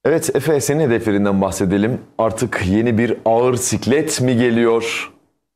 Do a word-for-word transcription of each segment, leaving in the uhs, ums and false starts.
Evet Efe, senin hedeflerinden bahsedelim. Artık yeni bir ağır siklet mi geliyor?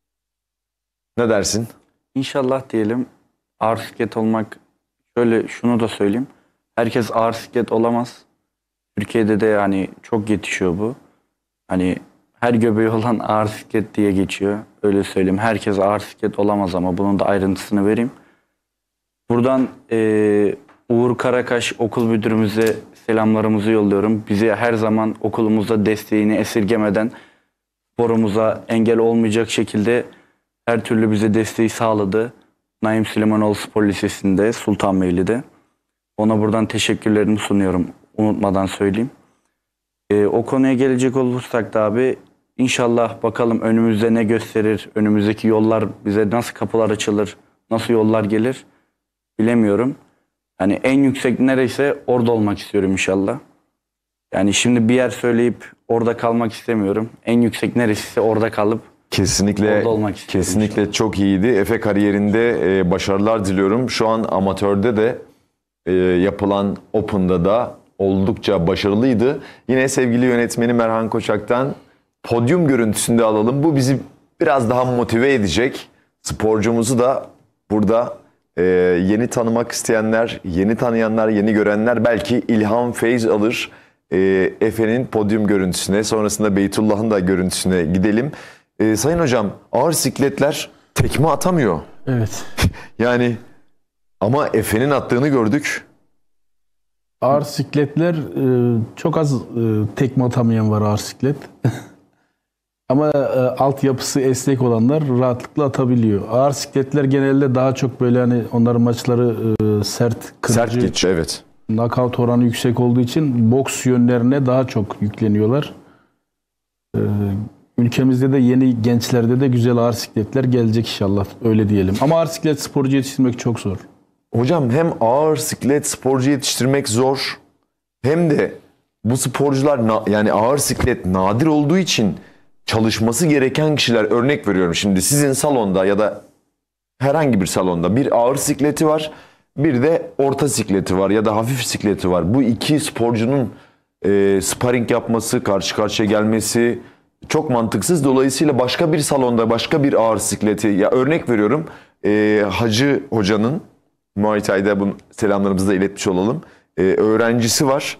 Ne dersin? İnşallah diyelim. Ağır siklet olmak, şöyle şunu da söyleyeyim. Herkes ağır siklet olamaz. Türkiye'de de yani çok yetişiyor bu. Hani her göbeği olan ağır siklet diye geçiyor. Öyle söyleyeyim. Herkes ağır siklet olamaz ama bunun da ayrıntısını vereyim. Buradan e, Uğur Karakaş okul müdürümüze selamlarımızı yolluyorum. Bize her zaman okulumuzda desteğini esirgemeden sporumuza engel olmayacak şekilde her türlü bize desteği sağladı. Naim Süleymanoğlu Spor Lisesi'nde, Sultanbeyli'de. Ona buradan teşekkürlerimi sunuyorum. Unutmadan söyleyeyim. Ee, o konuya gelecek olursak da abi, inşallah bakalım önümüzde ne gösterir, önümüzdeki yollar bize nasıl kapılar açılır, nasıl yollar gelir bilemiyorum. Yani en yüksek nereyse orada olmak istiyorum inşallah. Yani şimdi bir yer söyleyip orada kalmak istemiyorum. En yüksek neresi orada kalıp Kesinlikle, orada olmak istiyorum kesinlikle inşallah. çok iyiydi. Efe kariyerinde e, başarılar diliyorum. Şu an amatörde de e, yapılan Open'da da oldukça başarılıydı. Yine sevgili yönetmeni Merhan Koçak'tan podyum görüntüsünde alalım. Bu bizi biraz daha motive edecek. Sporcumuzu da burada e, yeni tanımak isteyenler, yeni tanıyanlar, yeni görenler belki ilham, feyz alır. E, Efe'nin podyum görüntüsüne, sonrasında Beytullah'ın da görüntüsüne gidelim. E, Sayın Hocam, ağır sikletler tekme atamıyor. Evet. Yani ama Efe'nin attığını gördük. Ağır sikletler e, çok az e, tekme atamayan var ağır siklet. Ama e, altyapısı esnek olanlar rahatlıkla atabiliyor. Ağır sikletler genelde daha çok böyle hani onların maçları e, sert, kırıcı, Sert geç, evet. knockout oranı yüksek olduğu için boks yönlerine daha çok yükleniyorlar. E, ülkemizde de yeni gençlerde de güzel ağır sikletler gelecek inşallah, öyle diyelim. Ama ağır siklet sporcu yetiştirmek çok zor. Hocam hem ağır siklet sporcu yetiştirmek zor, hem de bu sporcular yani ağır siklet nadir olduğu için çalışması gereken kişiler, örnek veriyorum şimdi sizin salonda ya da herhangi bir salonda bir ağır sikleti var, bir de orta sikleti var ya da hafif sikleti var. Bu iki sporcunun e, sparring yapması, karşı karşıya gelmesi çok mantıksız. Dolayısıyla başka bir salonda başka bir ağır sikleti, ya örnek veriyorum e, Hacı Hoca'nın, Muay Thai'de bunu selamlarımızı da iletmiş olalım. Ee, öğrencisi var.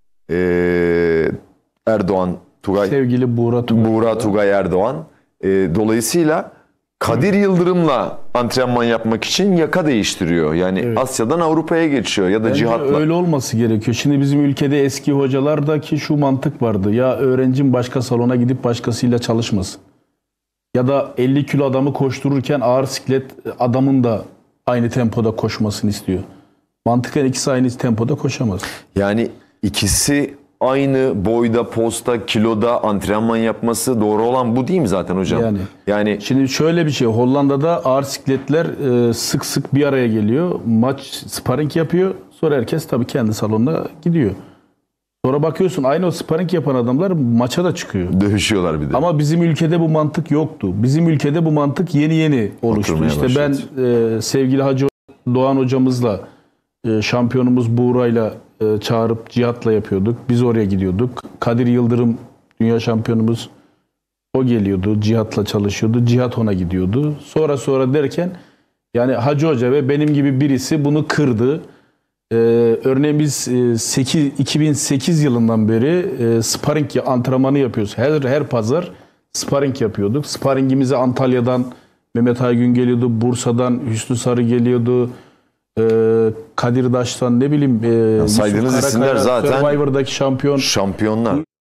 Ee, Erdoğan Tugay. Sevgili Buğra Tugay. Buğra Tugay Erdoğan. Ee, dolayısıyla Kadir Yıldırım'la antrenman yapmak için yaka değiştiriyor. Yani evet. Asya'dan Avrupa'ya geçiyor ya da Bence cihatla. öyle olması gerekiyor. Şimdi bizim ülkede eski hocalardaki şu mantık vardı. Ya öğrencim başka salona gidip başkasıyla çalışmasın. Ya da elli kilo adamı koştururken ağır siklet adamın da aynı tempoda koşmasını istiyor. Mantıken ikisi aynı tempoda koşamaz. Yani ikisi aynı boyda, posta, kiloda antrenman yapması doğru olan bu değil mi zaten hocam? Yani, yani şimdi şöyle bir şey. Hollanda'da ağır sikletler e, sık sık bir araya geliyor. Maç, sparring yapıyor. Sonra herkes tabii kendi salonuna gidiyor. Sonra bakıyorsun aynı o sparring yapan adamlar maça da çıkıyor. Dövüşüyorlar bir de. Ama bizim ülkede bu mantık yoktu. Bizim ülkede bu mantık yeni yeni oluştu. Oturmaya işte başladı. ben e, sevgili Hacı Doğan hocamızla, e, şampiyonumuz Buğra'yla e, çağırıp cihatla yapıyorduk. Biz oraya gidiyorduk. Kadir Yıldırım dünya şampiyonumuz, o geliyordu. Cihatla çalışıyordu. Cihat ona gidiyordu. Sonra sonra derken yani Hacı Hoca ve benim gibi birisi bunu kırdı. Ee, örneğin biz e, iki bin sekiz yılından beri e, sparring antrenmanı yapıyoruz. Her her pazar sparring yapıyorduk. Sparringimize Antalya'dan Mehmet Aygün geliyordu, Bursa'dan Hüsnü Sarı geliyordu, e, Kadir Daş'tan ne bileyim e, saydığınız isimler zaten Survivor'daki şampiyon. Şampiyonlar.